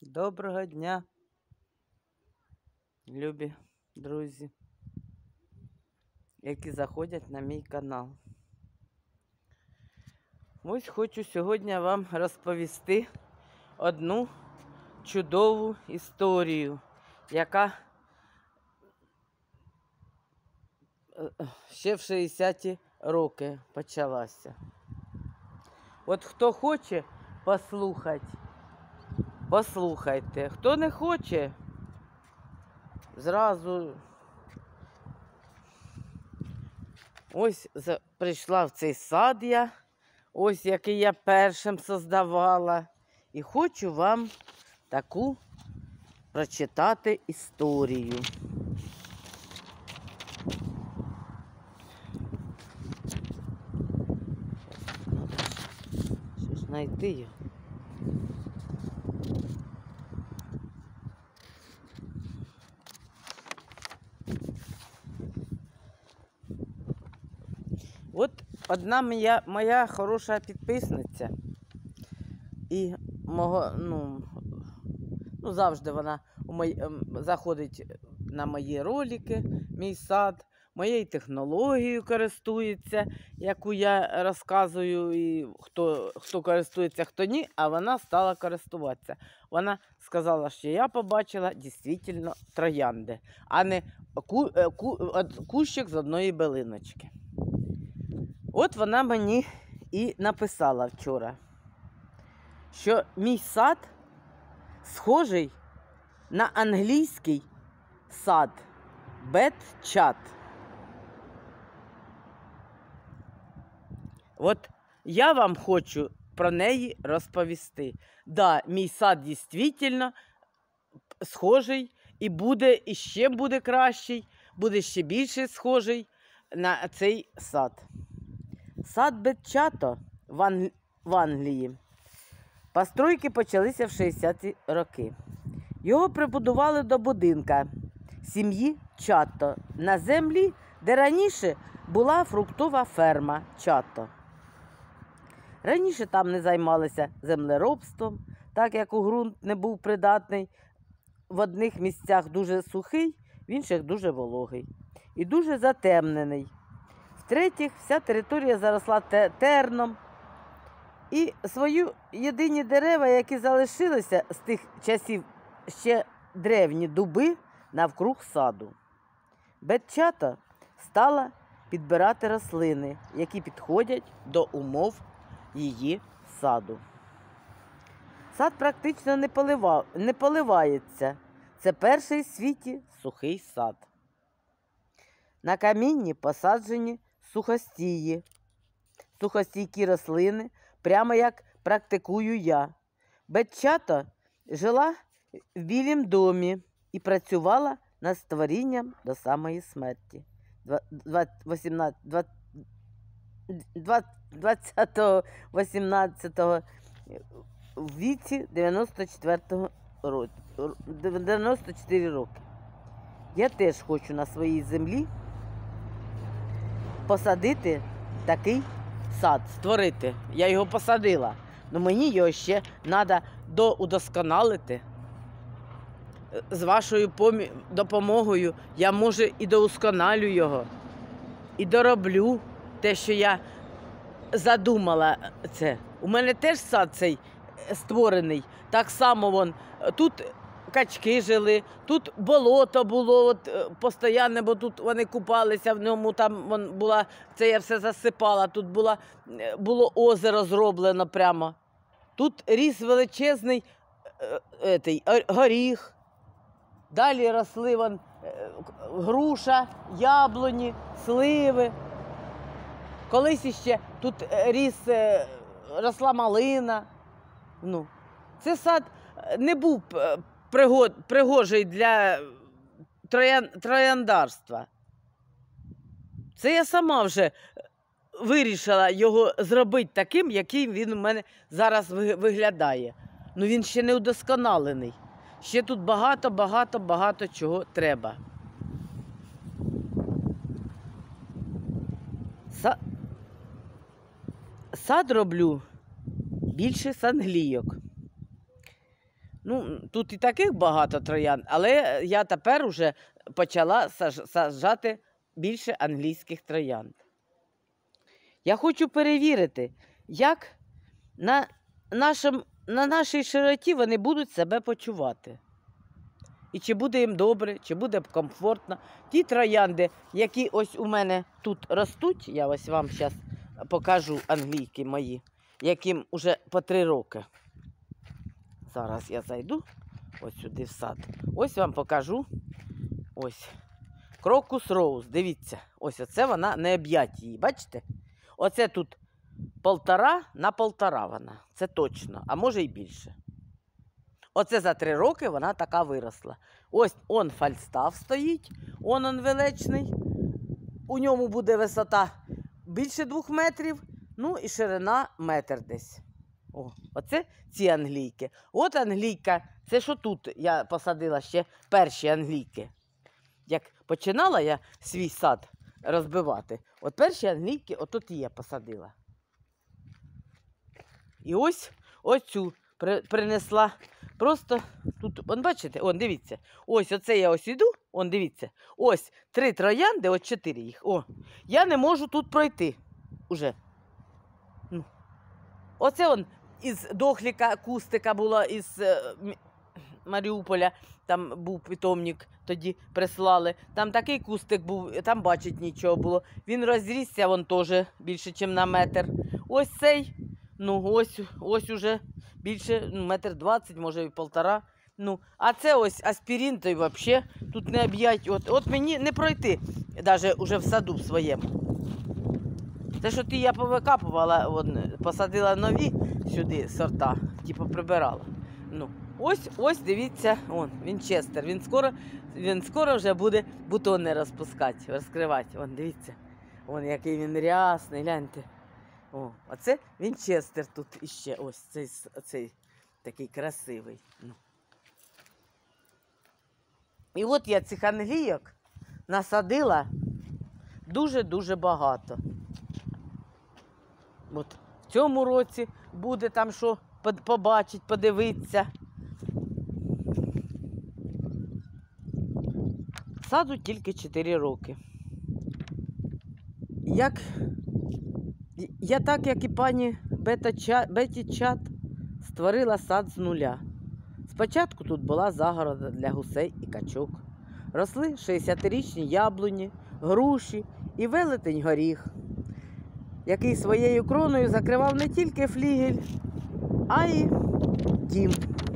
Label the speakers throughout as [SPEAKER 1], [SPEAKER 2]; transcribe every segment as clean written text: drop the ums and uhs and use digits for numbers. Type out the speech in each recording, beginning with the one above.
[SPEAKER 1] Доброго дня, любі друзі, які заходять на мій канал. Ось хочу сьогодні вам розповісти одну чудову історію, яка ще в 60-ті роки почалася. От хто хоче послухати, послухайте. Хто не хоче, зразу ось прийшла в цей сад я, ось який я першим создавала. І хочу вам таку прочитати історію. Що ж знайти його? От одна моя хороша підписниця, і завжди вона заходить на мої ролики, мій сад, моєю технологією користується, яку я розказую, і хто користується, хто ні, а вона стала користуватися. Вона сказала, що я побачила дійсно троянди, а не кущик з одної билиночки. От вона мені і написала вчора, що мій сад схожий на англійський сад Бет-Чат. От я вам хочу про неї розповісти. Да, мій сад дійсно схожий і ще буде кращий, буде ще більше схожий на цей сад. Сад Бет-Чато в Англії. Постройки почалися в 60-ті роки. Його прибудували до будинка сім'ї Чато на землі, де раніше була фруктова ферма Чато. Раніше там не займалися землеробством, так як у ґрунт не був придатний. В одних місцях дуже сухий, в інших дуже вологий і дуже затемнений. В-третіх, вся територія заросла терном. І свої єдині дерева, які залишилися з тих часів, ще древні дуби навкруг саду. Бет-Чато стала підбирати рослини, які підходять до умов її саду. Сад практично не поливається. Це перший в світі сухий сад. На камінні посаджені сухостійкі рослини, прямо як практикую я. Бет-Чато жила в Білім домі і працювала над створінням до самої смерті. 20-18 в віці 94 роки. Я теж хочу на своїй землі посадити такий сад, створити. Я його посадила, але мені його ще треба доудосконалити. З вашою допомогою я, може, і доусконалю його, і дороблю те, що я задумала це. У мене теж сад цей створений. Так само тут качки жили, тут болото було постійно, бо тут вони купалися в ньому, це я все засипала, тут було озеро зроблено прямо. Тут ріс величезний горіх, далі росли груша, яблуні, сливи. Колись іще тут росла малина. Це сад не був пригожий для трояндарства. Це я сама вже вирішила його зробити таким, яким він у мене зараз виглядає. Він ще не удосконалений. Ще тут багато чого треба. Сад роблю більше з англійок. Ну, тут і таких багато троянд, але я тепер вже почала саджати більше англійських троянд. Я хочу перевірити, як на нашій широті вони будуть себе почувати. І чи буде їм добре, чи буде комфортно. Ті троянди, які ось у мене тут ростуть, я ось вам зараз покажу англійки мої, яким вже по 3 роки. Зараз я зайду ось сюди в сад. Ось вам покажу. Ось. Крокус Роуз, дивіться. Ось оце вона не об'ять її, бачите? Оце тут 1,5 на 1,5 вона. Це точно, а може й більше. Оце за 3 роки вона така виросла. Ось он фальстаф стоїть, он величний. У ньому буде висота більше 2 метрів, ну і ширина метр десь. О, оце ці англійки. От англійка, це що тут я посадила ще перші англійки. Як починала я свій сад розбивати, от перші англійки отут я посадила. І ось цю принесла. Просто тут, вон бачите, он дивіться, ось оце я ось іду, он дивіться, ось 3 троянди, ось 4 їх, о, я не можу тут пройти уже. Ну. Оце он із дохліка, кустика була із Маріуполя, там був питомник, тоді прислали, там такий кустик був, там бачить нічого було, він розрісся, вон теж більше, ніж на метр. Ось цей, ну ось уже більше, 1,20 м, може і 1,5 м. Ну, а це ось аспірин, то й взагалі тут не об'ять. От мені не пройти, навіть уже в саду своєму. Те, що я повикапувала, посадила нові сюди сорта, типу прибирала. Ну, ось дивіться, Вінчестер. Він скоро вже буде бутони розпускати, розкривати. Дивіться, який він рясний, гляньте. Оце Вінчестер тут іще, ось цей такий красивий. Ну. І от я цих англійок насадила дуже-дуже багато. От в цьому році буде там що побачить, подивитися. Саду тільки 4 роки. Я так, як і пані Беті Чат, створила сад з нуля. Спочатку тут була загорода для гусей і качок. Росли 60-річні яблуні, груші і велетень горіх, який своєю кроною закривав не тільки флігель, а й дім.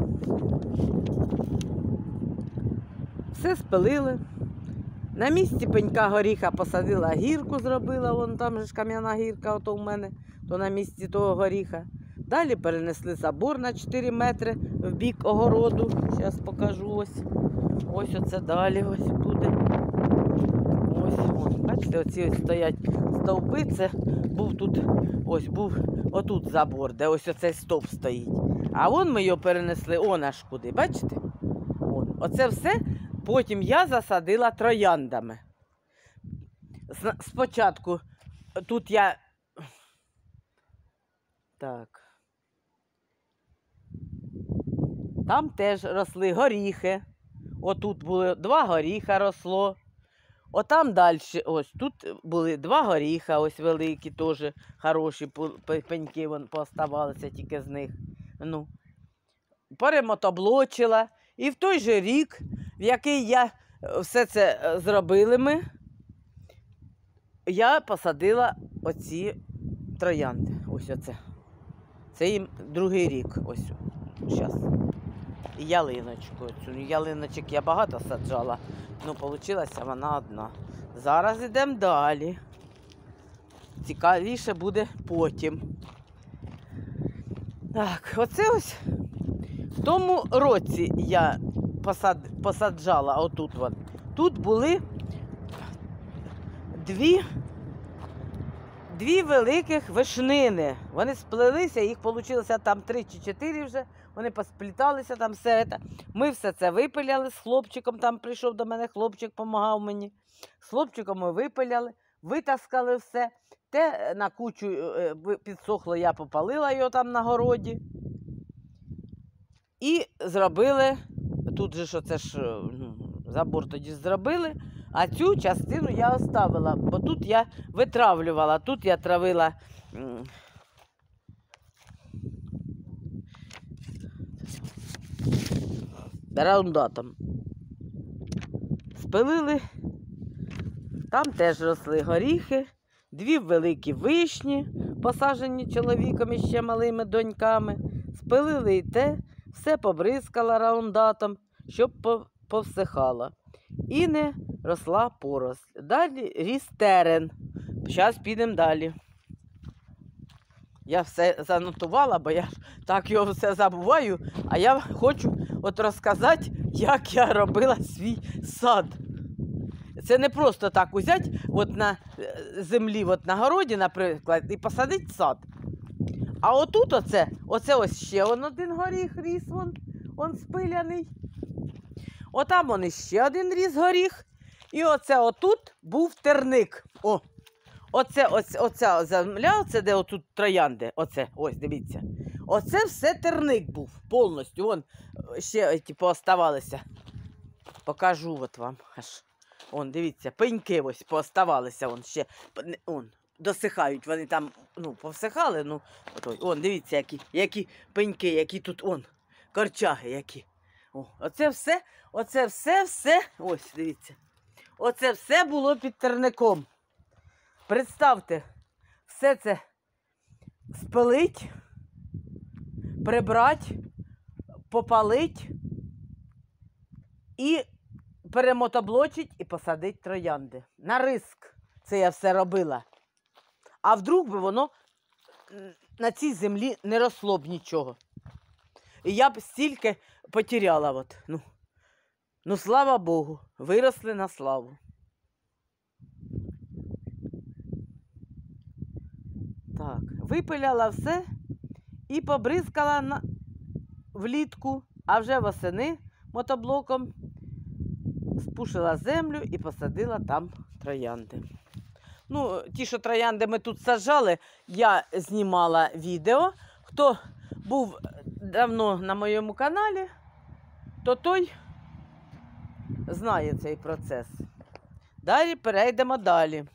[SPEAKER 1] Все спилили. На місці пенька горіха посадила гірку, зробила, вон там же ж кам'яна гірка, ото в мене, то на місці того горіха. Далі перенесли забор на 4 метри в бік огороду. Зараз покажу ось. Ось оце далі ось буде. Ось. Бачите, оці ось стоять стовпи. Це був тут, ось був отут забор, де ось оцей стовп стоїть. А вон ми його перенесли, аж куди, бачите? Оце все потім я засадила трояндами. Спочатку тут я... Так. Там теж росли горіхи. Отут були 2 горіха росло. Отам далі, ось тут були 2 горіха, ось великі, теж хороші пеньки пооставалися тільки з них. Ну, перемотоблочила. І в той же рік, в який я все це зробили ми, я посадила оці троянди. Ось оце. Це їм 2-й рік. Ось зараз. І ялиночку. Цю ялиночок я багато саджала, але вийшла вона одна. Зараз йдемо далі. Цікавіше буде потім. Так, оце ось в тому році я посаджала отут. Тут були 2 великих вишнини. Вони сплелися, їх вийшло там 3 чи 4 вже. Вони поспліталися там все це. Ми все це випиляли з хлопчиком, там прийшов до мене хлопчик, допомагав мені. З хлопчиком ми випиляли, витаскали все. Те на кучу підсохло, я попалила його там на городі. І зробили, тут же ж оце ж забор тоді зробили, а цю частину я оставила, бо тут я витравлювала, тут я травила раундатом. Спилили, там теж росли горіхи, 2 великі вишні, посаджені чоловіком і ще малими доньками. Спилили і те, все побризкала раундатом, щоб повсихало. І не росла поросль. Далі ріс терен. Зараз підемо далі. Я все занотувала, бо я ж так його все забуваю, а я хочу от розказати, як я робила свій сад. Це не просто так взяти от на землі, от на городі, наприклад, і посадити сад. А отут оце ось ще один горіх ріс, он спиляний. Отам он іще один ріс горіх. І оце отут був терник. О! Оця земля, оце де отут троянди, оце, ось, дивіться. Оце все терник був, повністю. Вон ще пооставалися. Покажу от вам аж. Вон, дивіться, пеньки ось пооставалися, вон ще, вон, досихають. Вони там, повсихали, вон, дивіться, які пеньки, які тут, вон, корчаги які. Оце все, ось, дивіться. Оце все було під терником. Представте, все це спилить, прибрати, попалить і перемотоблочить і посадить троянди. На риск це я все робила. А вдруг би воно на цій землі не росло б нічого. І я б стільки потеряла. Слава Богу, виросли на славу. Так, випиляла все і побризкала влітку, а вже восени мотоблоком спушила землю і посадила там троянди. Ті, що троянди ми тут саджали, я знімала відео. Хто був давно на моєму каналі, то той знає цей процес. Далі перейдемо далі.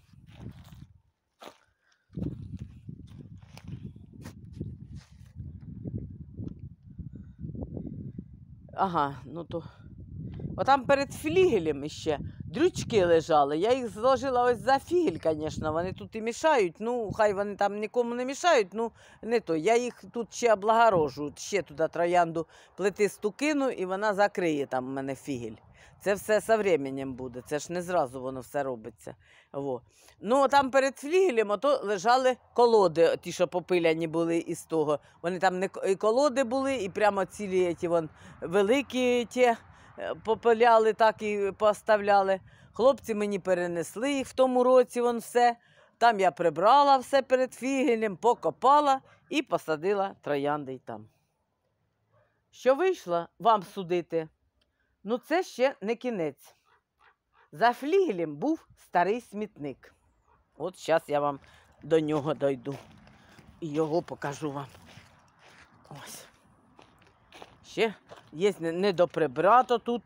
[SPEAKER 1] Ага, отам перед флігелем іще дрючки лежали. Я їх зложила ось за фігель, звісно. Вони тут і мішають. Хай вони там нікому не мішають, не то. Я їх тут ще облагорожу. Ще туди троянду плетисту кину, і вона закриє там у мене фігель. Це все з часом буде. Це ж не зразу воно все робиться. Там перед флігелем лежали колоди, ті, що попиляні були із того. Вони там і колоди були, і прямо цілі великі попиляли, так і поставляли. Хлопці мені перенесли їх в тому році, все. Там я прибрала все перед флігелем, покопала і посадила троянди й там. Що вийшло, вам судити? Це ще не кінець. За флігелем був старий смітник. От зараз я вам до нього дойду. І його покажу вам. Ось. Ще є недоприбрато тут.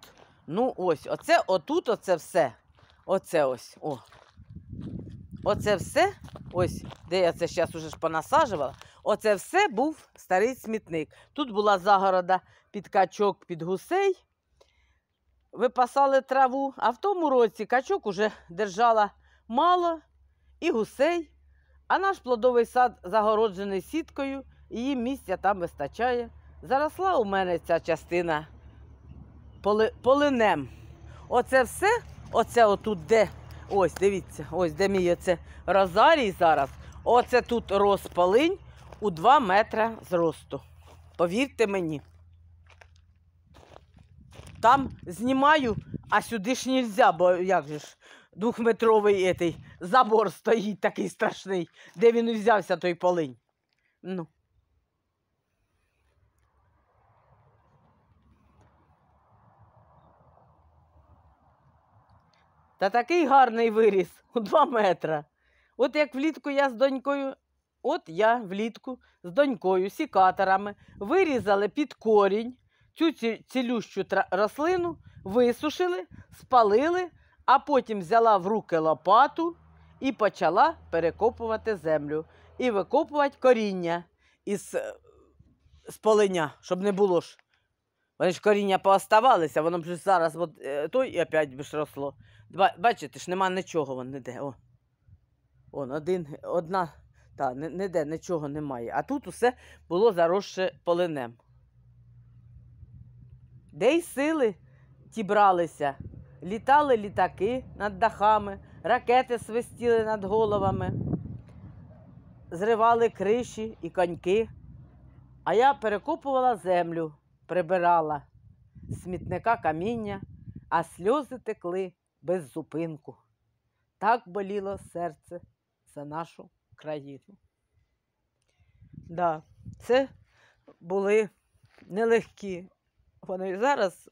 [SPEAKER 1] Оце все. Оце ось. Оце все, ось, де я це зараз уже понасаджувала, оце все був старий смітник. Тут була загорода під качок, під гусей. Випасали траву, а в тому році качок уже держала мало і гусей, а наш плодовий сад загороджений сіткою, і їм місця там вистачає. Заросла у мене ця частина полинем. Оце все, оце отут де, ось дивіться, ось де мій оце розарій зараз, оце тут рос полинь у 2 метри зросту. Повірте мені. Там знімаю, а сюди ж нельзя, бо як же ж, 2-метровий забор стоїть такий страшний, де він і взявся той полинь. Та такий гарний виріс у 2 метри. От як влітку я з донькою, сікаторами вирізали під корінь цю цілющу рослину висушили, спалили, а потім взяла в руки лопату і почала перекопувати землю. І викопувати коріння із полиня, щоб не було ж. Вони ж коріння пооставалися, воно б ж зараз той і опять би ж росло. Бачите ж, нема нічого, вон ніде. Одна, ніде нічого немає. А тут усе було заросше полинем. Де й сили ті бралися? Літали літаки над дахами, ракети свистіли над головами, зривали криші і коньки. А я перекопувала землю, прибирала з смітника каміння, а сльози текли без зупинку. Так боліло серце за нашу країну. Да, це були нелегкі. Вони і зараз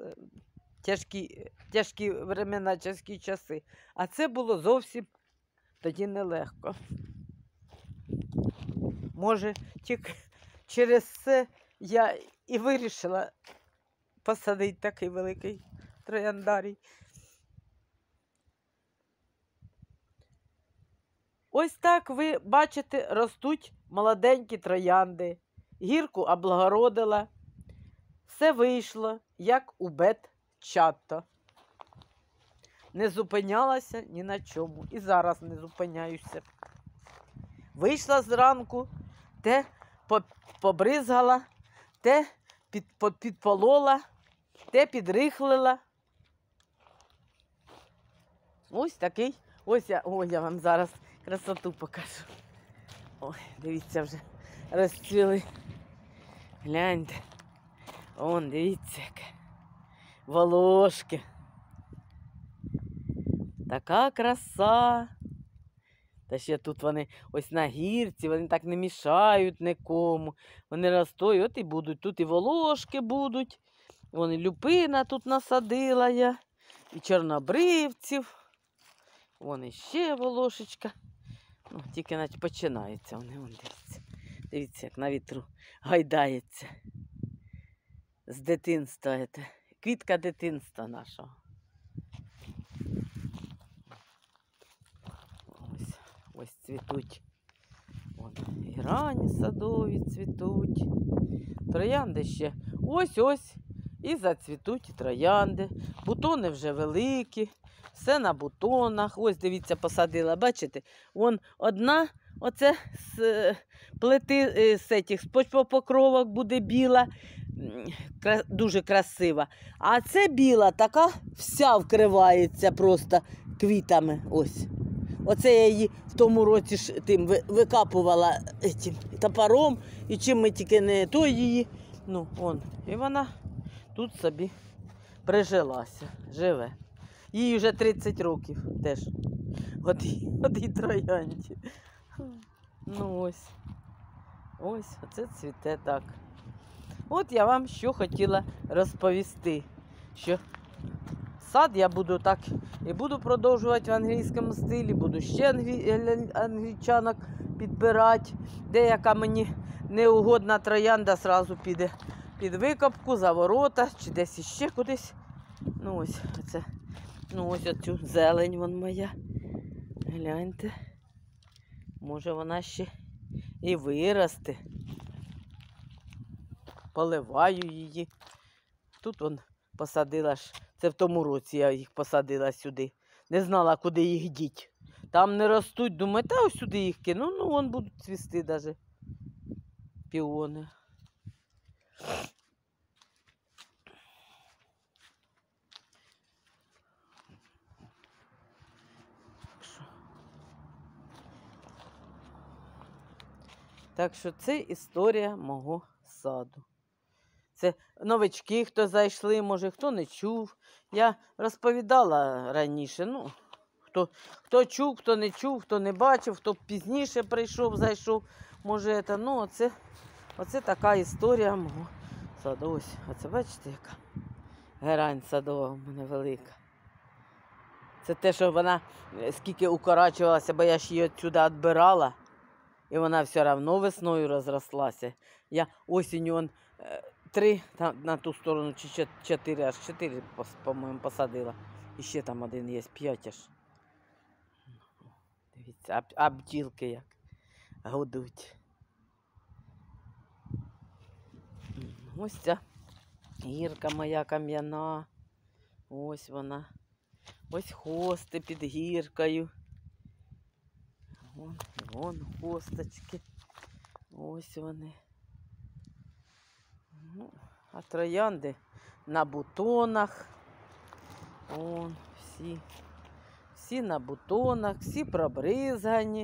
[SPEAKER 1] тяжкі времена, тяжкі часи. А це було зовсім тоді нелегко. Може, тільки через це я і вирішила посадити такий великий трояндарій. Ось так ви бачите, ростуть молоденькі троянди. Гірку облагородила. Все вийшло, як у бет-чатто. Не зупинялася ні на чому. І зараз не зупиняюся. Вийшла зранку, те побризгала, те підполола, те підрихлила. Ось такий. Ось я вам зараз красоту покажу. Ой, дивіться, вже розцвіли. Гляньте. Дивіться, яке. Волошки. Така краса. Та ще тут вони ось на гірці, вони так не мішають нікому. Вони ростуть, от і будуть. Тут і волошки будуть. Вон і люпина тут насадила я. І чорнобривців. Вон іще волошечка. Тільки наче починається вони. Дивіться. Дивіться, як на вітру гайдається. З дитинства. Квітка дитинства нашого. Ось цвітуть. І рані садові цвітуть. Троянди ще ось-ось. І зацвітуть і троянди. Бутони вже великі. Все на бутонах. Ось, дивіться, посадила. Бачите? Вон одна, оце з плити, з почвопокровок буде біла. Дуже красива. А це біла, така вся вкривається просто квітами. Ось. Оце я її в тому році тим викапувала топором, і чим ми тільки не то її. І вона тут собі прижилася, живе. Їй вже 30 років теж. От і троянді. Ось. Ось, оце цвіте так. От я вам що хотіла розповісти, що сад я буду так і буду продовжувати в англійському стилі, буду ще англічанок підбирати. Деяка мені неугодна троянда одразу піде під викопку, за ворота, чи десь іще кудись. Ось оцю зелень вон моя. Гляньте. Може вона ще і виросте. Поливаю її. Тут вон посадила ж. Це в тому році я їх посадила сюди. Не знала, куди їх діть. Там не ростуть, думаю, та ось сюди їх кину. Вон будуть цвісти навіть піони. Так що це історія мого саду. Це новички, хто зайшли, може, хто не чув. Я розповідала раніше, хто чув, хто не чув, хто не бачив, хто пізніше прийшов, зайшов, може, оце така історія мого саду. Ось, оце бачите, яка герань садова в мене велика. Це те, що вона скільки укорачувалася, бо я ж її відсюди відбирала. І вона все одно весною розрослася. Я осінню 3 на ту сторону, чи 4, аж 4, по-моєму, посадила. І ще там один є, 5 аж. Дивіться, а бджілки як гудуть. Ось ця гірка моя кам'яна. Ось вона. Ось хости під гіркою. Вон хосточки. Ось вони. Ну, а троянди на бутонах. Вон всі. Всі на бутонах, всі пробризгані.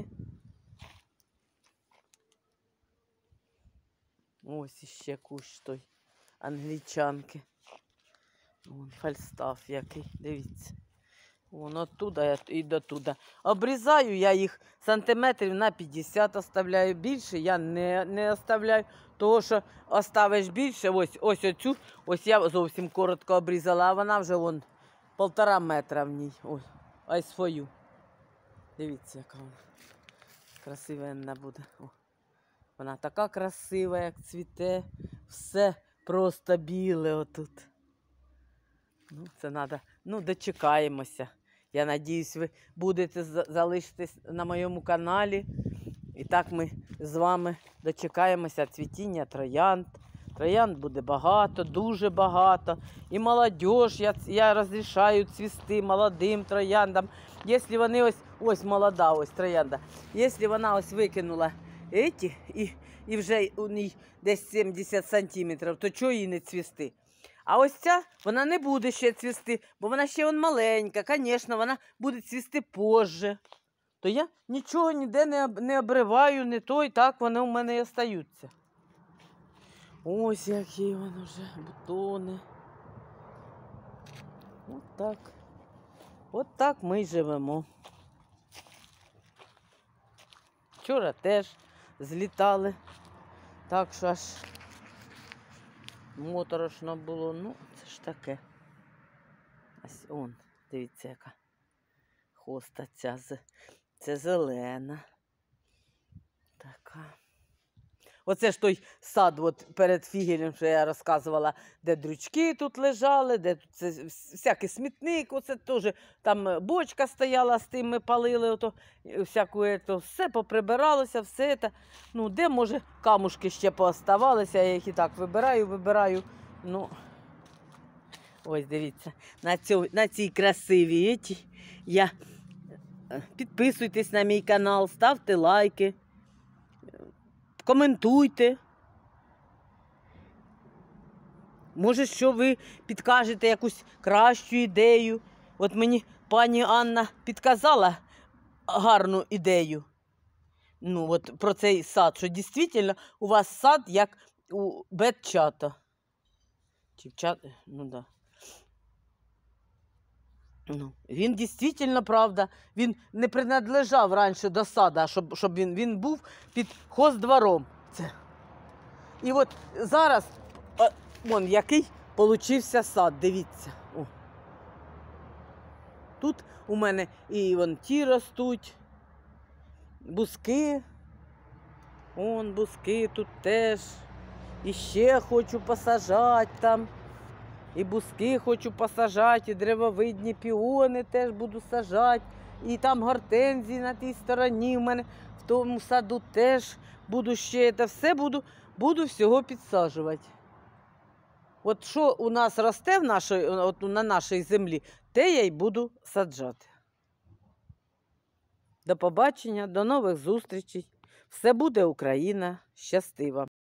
[SPEAKER 1] Ось іще кущ той англічанки. Вон фальстаф який, дивіться. Вон оттуда і до туди. Обрізаю я їх сантиметрів на 50 оставляю. Більше я не оставляю. Того, що оставиш більше, ось оцю, ось я зовсім коротко обрізала, а вона вже вон 1,5 метра в ній. Ось, а й свою. Дивіться, яка вона красивенна буде. О. Вона така красива, як цвіте. Все просто біле отут. Ну, це треба, ну, дочекаємося. Я надіюсь, ви будете залишитись на моєму каналі. І так ми з вами дочекаємося цвітіння троянд. Троянд буде багато, дуже багато. І молодіж, я розрішаю цвісти молодим трояндам. Якщо вони ось молода ось троянда. Якщо вона ось викинула еті, і вже у ній десь 70 сантиметрів, то чого їй не цвісти? А ось ця, вона не буде ще цвісти, бо вона ще маленька. Звісно, вона буде цвісти позже. То я нічого ніде не обриваю, не то, і так вони у мене і остаються. Ось які вони вже бутони. От так. От так ми живемо. Вчора теж злітали. Так що аж моторошно було. Ну, це ж таке. Ось он, дивіться, яка хоста ця. Це зелена. Така. Оце ж той сад от перед фігелем, що я розказувала, де дрючки тут лежали, де тут це всякий смітник, оце теж там бочка стояла з тим, ми палили, ото, всяку, ето, все поприбиралося, все це. Ну, де, може, камушки ще пооставалися, я їх і так вибираю. Ну, ось, дивіться, на цій красивій я... Підписуйтесь на мій канал, ставте лайки. Коментуйте. Може, що ви підкажете якусь кращу ідею. От мені пані Анна підказала гарну ідею. Ну, от про цей сад, що дійсно у вас сад як у Бетчата. Чи в чата? Ну, да. Ну, він дійсно, правда, він не принадлежав раніше до саду, щоб він був під хоздвором. Це. І от зараз, вон який получився сад, дивіться. О. Тут у мене і вон ті ростуть, бузки, вон бузки тут теж. І ще хочу посажати там. І бузки хочу посажати, і древовидні піони теж буду сажати. І там гортензії на тій стороні. У мене в тому саду теж буду ще. Це все буду всього підсаджувати. От що у нас росте на нашій землі, те я й буду саджати. До побачення, до нових зустрічей. Все буде Україна. Щасти вам!